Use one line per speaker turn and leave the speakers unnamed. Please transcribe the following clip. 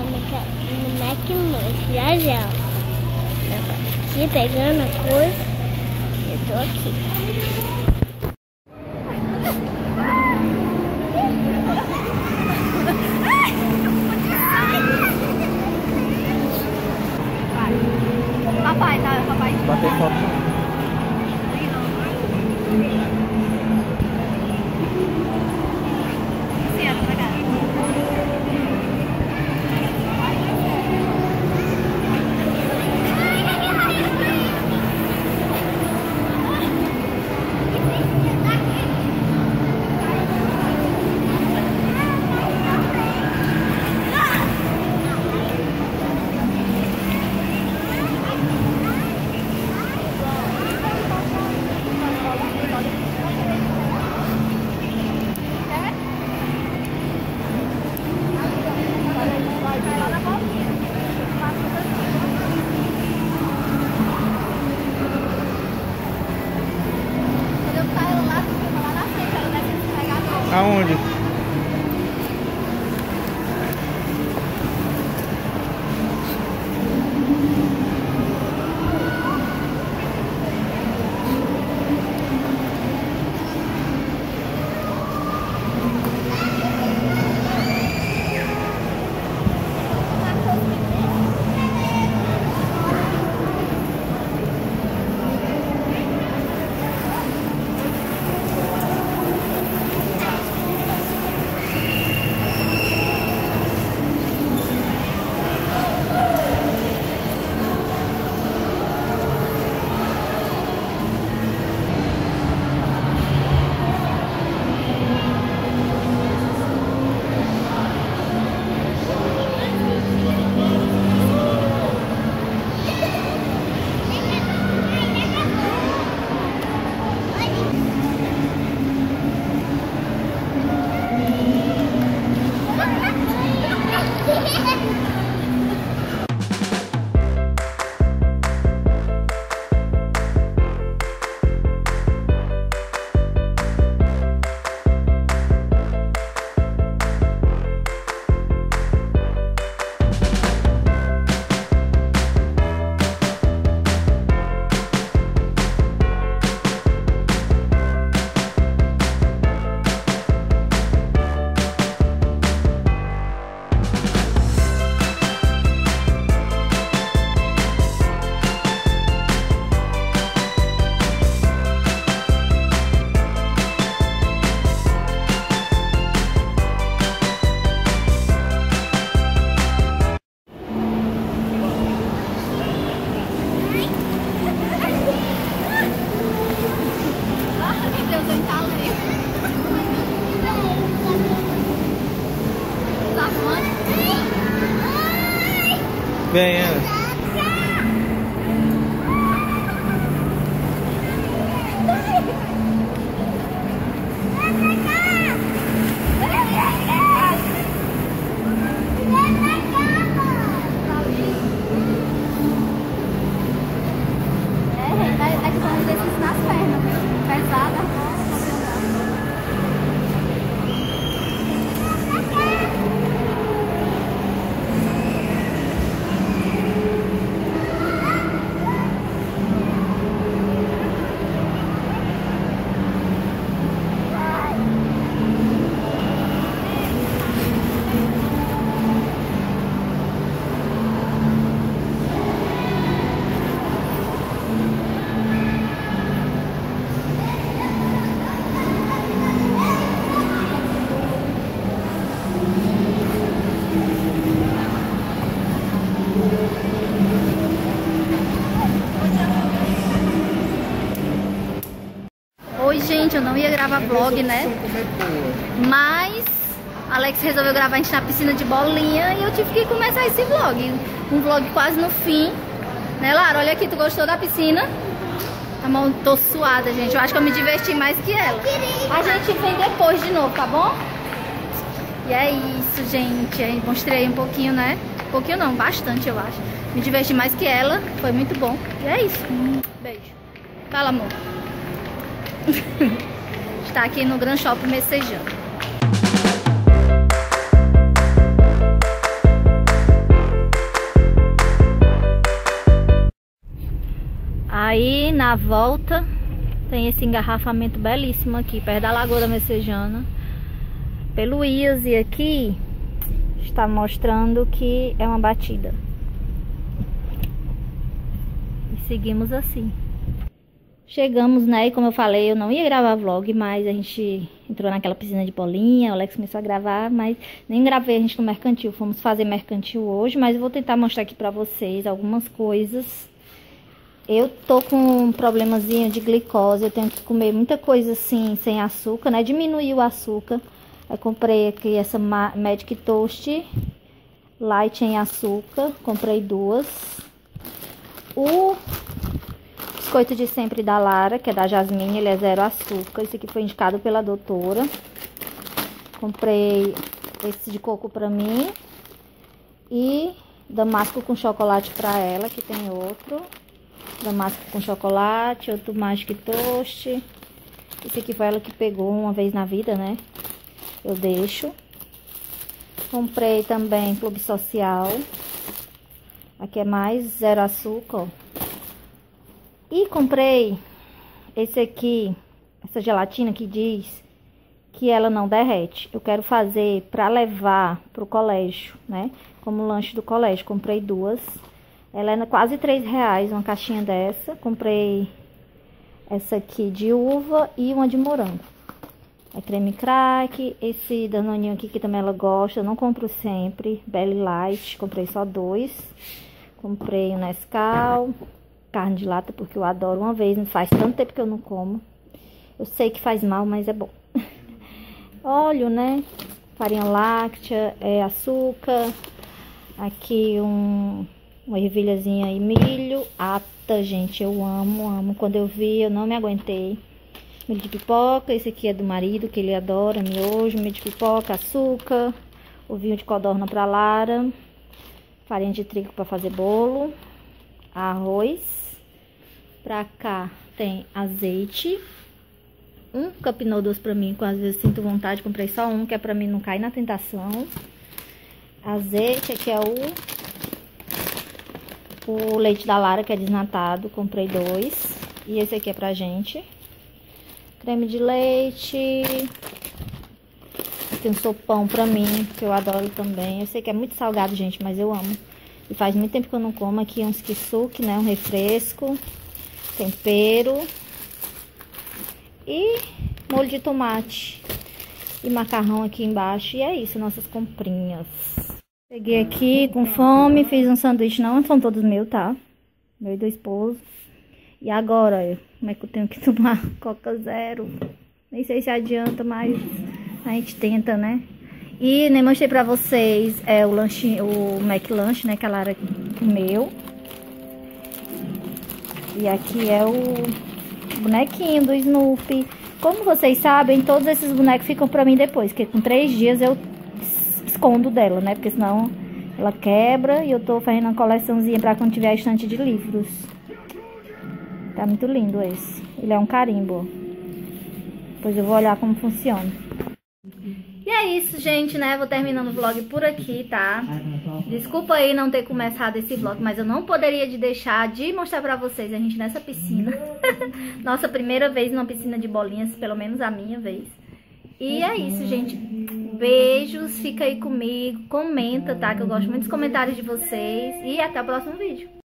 no McDonald's, já já. Aqui pegando a coisa, eu tô aqui.
Papai, tá? Papai.
Bater foto. Aonde? Venha.
Oi, gente, eu não ia gravar vlog, né? Mas Alex resolveu gravar a gente na piscina de bolinha e eu tive que começar esse vlog. Um vlog quase no fim. Né, Lara? Olha aqui, tu gostou da piscina? Tá bom, tô suada, gente. Eu acho que eu me diverti mais que ela. A gente vem depois de novo, tá bom? E é isso, gente. Eu mostrei um pouquinho, né? Um pouquinho não, bastante, eu acho. Me diverti mais que ela. Foi muito bom. E é isso. Beijo. Fala, amor. Está aqui no Gran Shopping Messejana. Aí, na volta, tem esse engarrafamento belíssimo aqui, perto da Lagoa da Messejana. Pelo Easy aqui, está mostrando que é uma batida. E seguimos assim. Chegamos, né, e como eu falei, eu não ia gravar vlog, mas a gente entrou naquela piscina de bolinha, o Alex começou a gravar, mas nem gravei a gente no mercantil. Fomos fazer mercantil hoje, mas eu vou tentar mostrar aqui pra vocês algumas coisas. Eu tô com um problemazinho de glicose, eu tenho que comer muita coisa assim, sem açúcar, né, diminuir o açúcar. Eu comprei aqui essa Magic Toast Light em açúcar, comprei 2. O biscoito de sempre da Lara, que é da Jasmine, ele é 0 açúcar. Esse aqui foi indicado pela doutora. Comprei esse de coco pra mim. E damasco com chocolate pra ela, que tem outro. Damasco com chocolate, outro Magic Toast. Esse aqui foi ela que pegou uma vez na vida, né? Eu deixo. Comprei também Clube Social. Aqui é mais 0 açúcar, ó. E comprei esse aqui, essa gelatina que diz que ela não derrete. Eu quero fazer para levar pro colégio, né? Como lanche do colégio. Comprei 2. Ela é quase R$3, uma caixinha dessa. Comprei essa aqui de uva e uma de morango. É creme crack. Esse danoninho aqui que também ela gosta. Eu não compro sempre. Belly Light. Comprei só 2. Comprei o Nescau. Carne de lata, porque eu adoro uma vez, não faz tanto tempo que eu não como. Eu sei que faz mal, mas é bom. Óleo, né? Farinha láctea, açúcar. Aqui uma ervilhazinha e milho. Ata, gente, eu amo, amo. Quando eu vi, eu não me aguentei. Milho de pipoca, esse aqui é do marido, que ele adora, miojo, milho de pipoca, açúcar. Ovinho de codorna pra Lara. Farinha de trigo pra fazer bolo. Arroz. Pra cá tem azeite. Um cup noodles pra mim, que às vezes sinto vontade. Comprei só um, que é pra mim não cair na tentação. Azeite, aqui é o leite da Lara, que é desnatado. Comprei 2. E esse aqui é pra gente. Creme de leite. Tem um sopão pra mim, que eu adoro também. Eu sei que é muito salgado, gente, mas eu amo. E faz muito tempo que eu não como. Aqui uns kisuke, né? Um refresco. Tempero. E molho de tomate. E macarrão aqui embaixo. E é isso, nossas comprinhas. Cheguei aqui com fome. Fiz um sanduíche. Não são todos meus, tá? Meu e do esposo. E agora, como é que eu tenho que tomar Coca Zero? Nem sei se adianta, mas a gente tenta, né? E nem mostrei pra vocês o lanche, o McLanche, né? Que a Lara comeu. E aqui é o bonequinho do Snoopy. Como vocês sabem, todos esses bonecos ficam pra mim depois. Porque com 3 dias eu escondo dela, né? Porque senão ela quebra. E eu tô fazendo uma coleçãozinha pra quando tiver a estante de livros. Tá muito lindo esse. Ele é um carimbo. Depois eu vou olhar como funciona. E é isso, gente, né? Vou terminando o vlog por aqui, tá? Desculpa aí não ter começado esse vlog, mas eu não poderia deixar de mostrar pra vocês a gente nessa piscina. Nossa primeira vez numa piscina de bolinhas, pelo menos a minha vez. E é isso, gente. Beijos, fica aí comigo, comenta, tá? Que eu gosto muito dos comentários de vocês. E até o próximo vídeo.